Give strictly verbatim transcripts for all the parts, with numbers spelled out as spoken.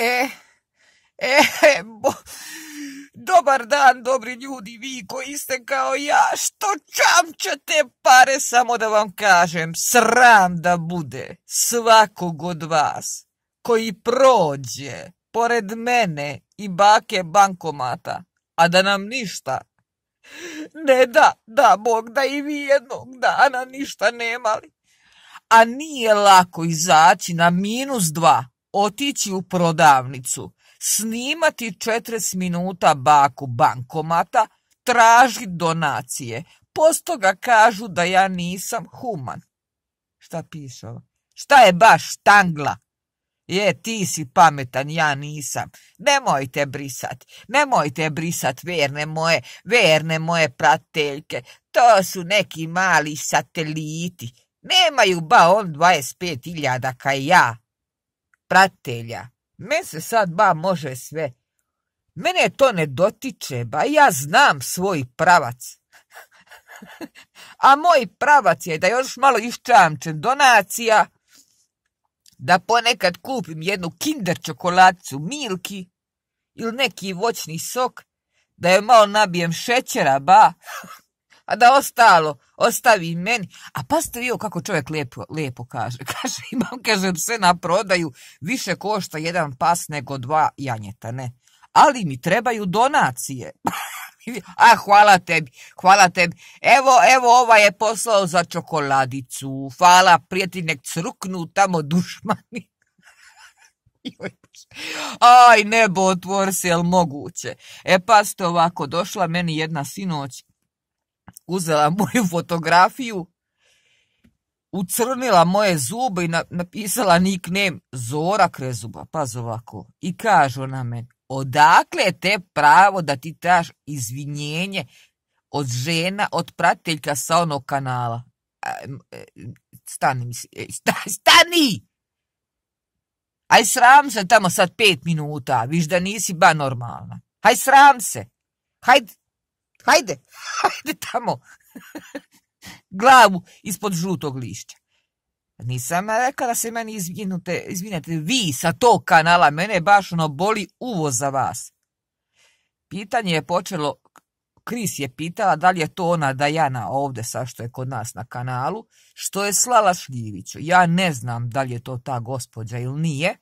E, e, bo, dobar dan, dobri ljudi, vi koji ste kao ja, što čamčate pare, samo da vam kažem, sram da bude svakog od vas koji prođe pored mene i bake bankomata, a da nam ništa ne da, da Bog da i vi jednog dana ništa nemali. A nije lako izaći na minus dva, otići u prodavnicu, snimati četrdeset minuta baku bankomata, tražiti donacije. Posto ga kažu da ja nisam human. Šta piše ovo? Šta je baš štangla? Je, ti si pametan, ja nisam. Nemojte brisat, nemojte brisat verne moje, verne moje prateljke. To su neki mali sateliti. Nemaju ba on dvadeset pet hiljada kaj ja. Pratelja, men se sad ba može sve. Mene to ne dotiče, ba ja znam svoj pravac. A moj pravac je da još malo iščamčem donacija, da ponekad kupim jednu Kinder čokoladicu Milki ili neki voćni sok, da je malo nabijem šećera, ba, a da ostalo ostavi meni. A pa ste vidio kako čovjek lijepo, lijepo kaže. Kaže, imam, kažem, sve na prodaju, više košta jedan pas nego dva janjeta, ne. Ali mi trebaju donacije. A hvala tebi, hvala tebi. Evo, evo, ova je poslao za čokoladicu. Hvala, prijatelj, nek cruknu tamo dušmani. Aj, nebo otvor se, jel moguće? E pa ste ovako, došla meni jedna sinoć, uzela moju fotografiju, ucrnila moje zube i napisala nickname Zora Krezuba, paz ovako, i kaže ona meni, odakle te pravo da ti traž izvinjenje od žena, od prateljka sa onog kanala? Stani, stani! Aj sram se tamo sad pet minuta, viš da nisi ba normalna. Haj sram se, hajde, hajde, hajde tamo, glavu ispod žutog lišća. Nisam rekla da se meni izvinute, izvinete vi sa tog kanala, mene baš ono boli uvo za vas. Pitanje je počelo, Kris je pitala da li je to ona Dajana ovdje sa što je kod nas na kanalu, što je slala Šljiviću. Ja ne znam da li je to ta gospođa ili nije.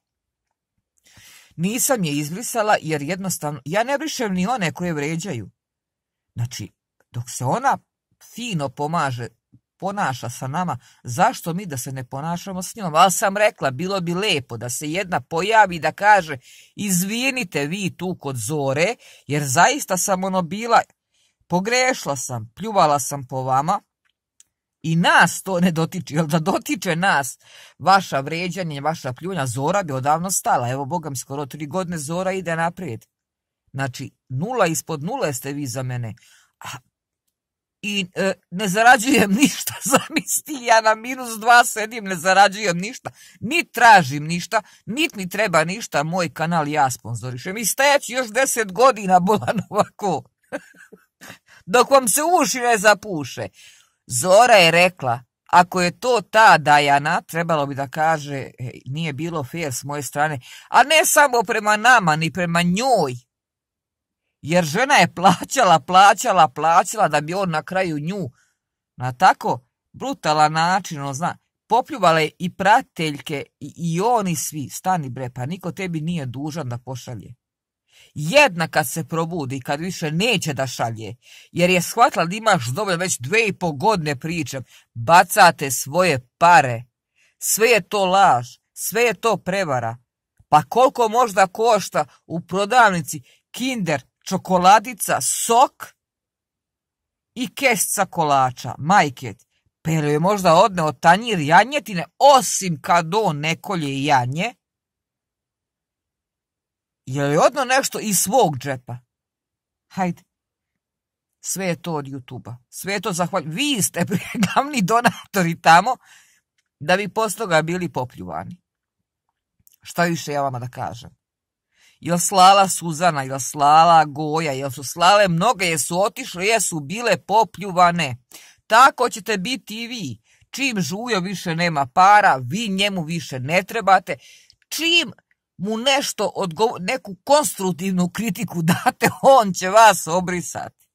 Nisam je izbrisala jer jednostavno, ja ne brišem ni one koje vređaju. Znači, dok se ona fino pomaže, ponaša sa nama, zašto mi da se ne ponašamo s njom? Ali sam rekla, bilo bi lepo da se jedna pojavi da kaže, izvinite vi tu kod Zore, jer zaista sam ono bila, pogrešila sam, pljuvala sam po vama i nas to ne dotiče, jer da dotiče nas vaša vređanje, vaša pljunja, Zora bi odavno stala. Evo, bogam, skoro tri godine Zora ide naprijed. Znači, nula ispod nule ste vi za mene. A I e, ne zarađujem ništa, zamisli, ja na minus dva sedim, ne zarađujem ništa, ni tražim ništa, niti mi treba ništa, moj kanal ja sponzorišem i stajaću još deset godina bolan ovako, dok vam se uši ne zapuše. Zora je rekla, ako je to ta Dajana, trebalo bi da kaže, nije bilo fair s moje strane, a ne samo prema nama, ni prema njoj. Jer žena je plaćala, plaćala, plaćala da bi on na kraju nju na tako brutalan način, on zna, popljuvala je i prateljke i, i oni svi. Stani bre, pa niko tebi nije dužan da pošalje. Jedna kad se probudi, kad više neće da šalje, jer je shvatila da imaš dovoljno, već dve i po godine pričam, bacate svoje pare, sve je to laž, sve je to prevara. Pa koliko možda košta u prodavnici Kinder čokoladica, sok i kesca kolača, majket, pa je možda odneo tanjir janjetine, osim kad on ne kolje janje, je li odneo nešto iz svog džepa? Hajde, sve je to od YouTube-a, sve je to zahvaljujem, vi ste glavni donatori tamo, da bi posto toga bili popljuvani. Šta više ja vama da kažem? Jel slala Suzana, jel slala Goja, jel su slale mnoge, jesu otišle, jesu bile popljuvane. Tako ćete biti i vi. Čim Žujo više nema para, vi njemu više ne trebate. Čim mu nešto odgovor, neku konstruktivnu kritiku date, on će vas obrisati.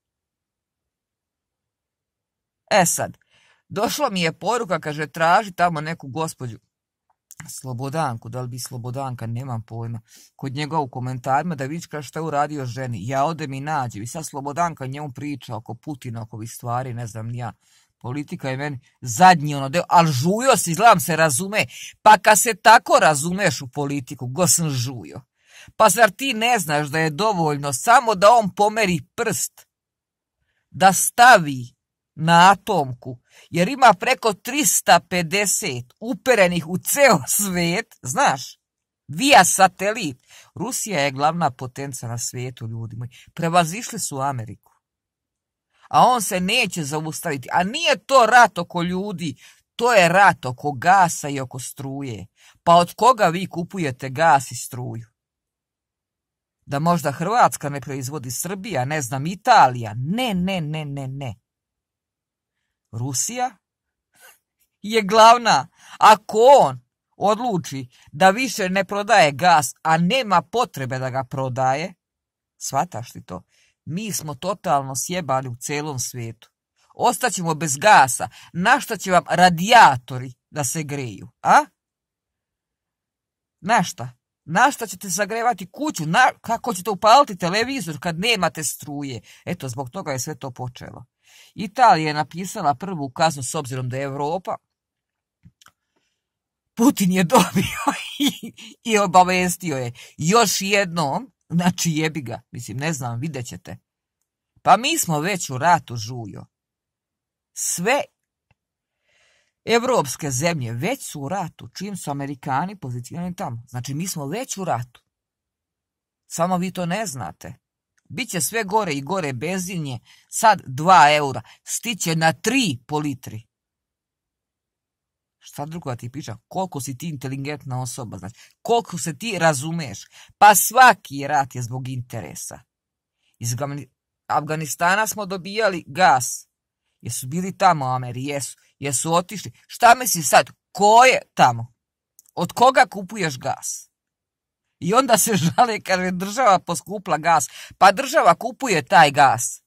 E sad, došla mi je poruka, kaže, traži tamo neku gospođu Slobodanku, da li bi Slobodanka, nemam pojma, kod njega u komentarima da vidiš kaže šta je uradio ženi. Ja odem i nađem i sad Slobodanka njemu priča oko Putina, oko ovih stvari, ne znam ni ja. Politika je meni zadnji ono deo, ali žujo si, izgledam se razume. Pa kad se tako razumeš u politiku, go sam žujo. Pa zar ti ne znaš da je dovoljno samo da on pomeri prst, da stavi na atomku, jer ima preko tristo pedeset uperenih u ceo svet, znaš, via satelit. Rusija je glavna potenca na svijetu, ljudi moji. Prevazišli su Ameriku. A on se neće zaustaviti. A nije to rat oko ljudi, to je rat oko gasa i oko struje. Pa od koga vi kupujete gas i struju? Da možda Hrvatska ne proizvodi, Srbija, ne znam, Italija? Ne, ne, ne, ne, ne. Rusija je glavna. Ako on odluči da više ne prodaje gas, a nema potrebe da ga prodaje, shvataš li to? Mi smo totalno sjebali u celom svijetu. Ostaćemo bez gasa. Na šta će vam radijatori da se greju? A? Na šta? Na šta ćete zagrevati kuću? Na, kako ćete upaliti televizor kad nemate struje? Eto, zbog toga je sve to počelo. Italija je napisala prvu kaznu s obzirom da je Evropa. Putin je dobio i, i obavestio je još jednom, znači jebi ga, mislim, ne znam, vidjet ćete. Pa mi smo već u ratu, žujo. Sve evropske zemlje već su u ratu, čim su Amerikani pozicionirani tamo. Znači mi smo već u ratu. Samo vi to ne znate. Biće sve gore i gore benzinje, sad dva eura, stiće na tri po litri. Šta drugo da ti pričam? Koliko si ti inteligentna osoba, znači, koliko se ti razumeš. Pa svaki rat je zbog interesa. Iz Afganistana smo dobijali gas. Jesu bili tamo Ameri? Jesu. Jesu otišli. Šta misli sad? Ko je tamo? Od koga kupuješ gas? I onda se žale, kaže, država poskupla gas. Pa država kupuje taj gas.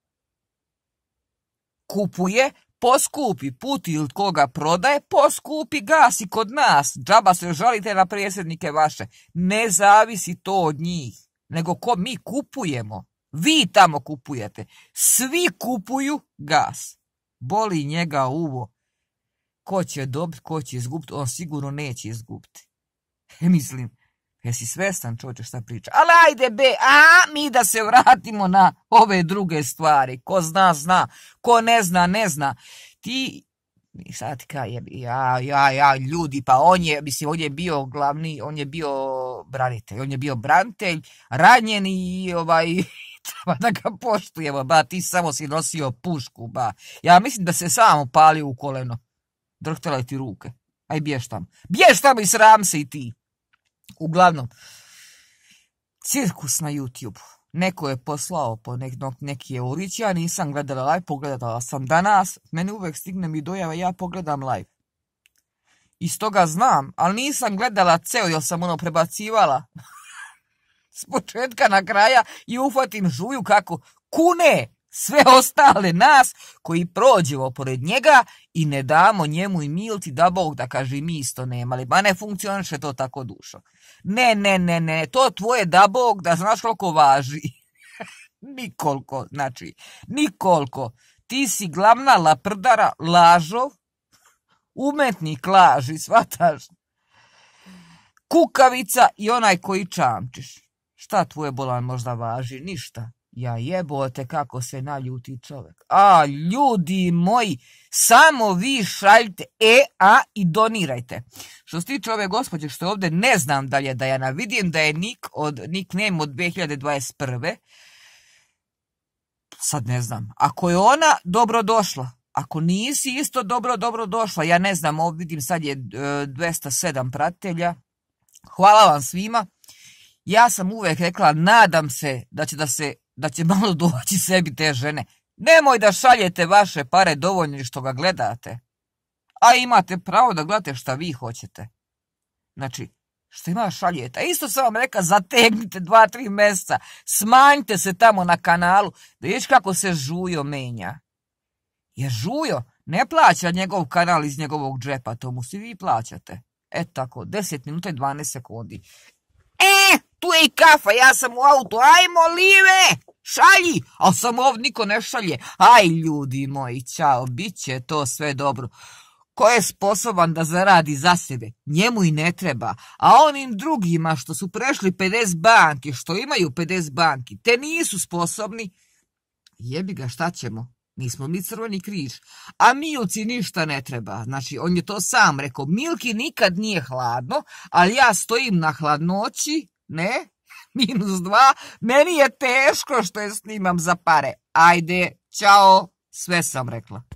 Kupuje, poskupi. Putin koga prodaje, poskupi gas i kod nas. Džaba se žalite na predsjednike vaše. Ne zavisi to od njih. Nego ko mi kupujemo. Vi tamo kupujete. Svi kupuju gas. Boli njega uvo. Ko će dobiti, ko će izgubiti, on sigurno neće izgubiti. Mislim, jesi svestan, čovječe, šta priča? Ali ajde be, a mi da se vratimo na ove druge stvari. Ko zna, zna. Ko ne zna, ne zna. Ti, sad ti kaj je, ja, ja, ja, ljudi, pa on je, mislim, on je bio glavni, on je bio branitelj. On je bio branitelj, ranjen i ovaj... Treba da ga poštujemo, ba, ti samo si nosio pušku, ba. Ja mislim da se samo palio u koleno. Drhtala ti ruke. Aj, bješ tamo. Bješ tamo i sram se i ti. Uglavnom, cirkus na YouTube. Neko je poslao po nek, neki eurić, ja nisam gledala live, pogledala sam danas. Meni uvek stigne mi dojava, ja pogledam live. Iz toga znam, ali nisam gledala ceo, jer sam ono prebacivala. S početka na kraja i uhvatim žuju kako kune sve ostale nas koji prođemo pored njega i ne damo njemu i milti da Bog da kaže mi isto nemali. Ba ne funkcioniše to tako dušo. Ne, ne, ne, ne, to tvoje da Bog da znaš koliko važi. Nikoliko, znači, nikoliko. Ti si glavna laprdara, lažov, umetnik laži, shvataš? Kukavica i onaj koji čamčiš. Šta tvoje bolan možda važi? Ništa. Ja jebote kako se naljuti čovjek. A, ljudi moji, samo vi šaljite E A i donirajte. Što se tiče ove gospođe što je ovdje, ne znam da je Dajana. Vidim da je nick od, nickname od dve hiljade dvadeset prve. Sad ne znam. Ako je ona, dobro došla. Ako nisi isto dobro, dobro došla. Ja ne znam, ovdje vidim sad je dvesta sedam pratitelja. Hvala vam svima. Ja sam uvijek rekla, nadam se da će, da se, da će malo doći sebi te žene. Nemoj da šaljete vaše pare dovoljno što ga gledate. A imate pravo da gledate šta vi hoćete. Znači, Što ima šaljeta? Isto sam vam rekla, zategnite dva, tri mjeseca, smanjite se tamo na kanalu, da vidiš kako se Žujo menja. Jer Žujo ne plaća njegov kanal iz njegovog džepa, to mu svi vi plaćate. E tako, deset minuta i dvanaest sekundi. E, tu je i kafa, ja sam u autu, ajmo Live, šalji, ali sam ovdje niko ne šalje. Aj ljudi moji, čao, bit će to sve dobro. Ko je sposoban da zaradi za sebe, njemu i ne treba, a onim drugima što su prešli pedeset banki, što imaju pedeset banki, te nisu sposobni, jebi ga, šta ćemo? Nismo mi Crveni križ, a Milci ništa ne treba. Znači, on je to sam rekao, Milki nikad nije hladno, ali ja stojim na hladnoći, ne, minus dva, meni je teško što je snimam za pare. Ajde, čao, sve sam rekla.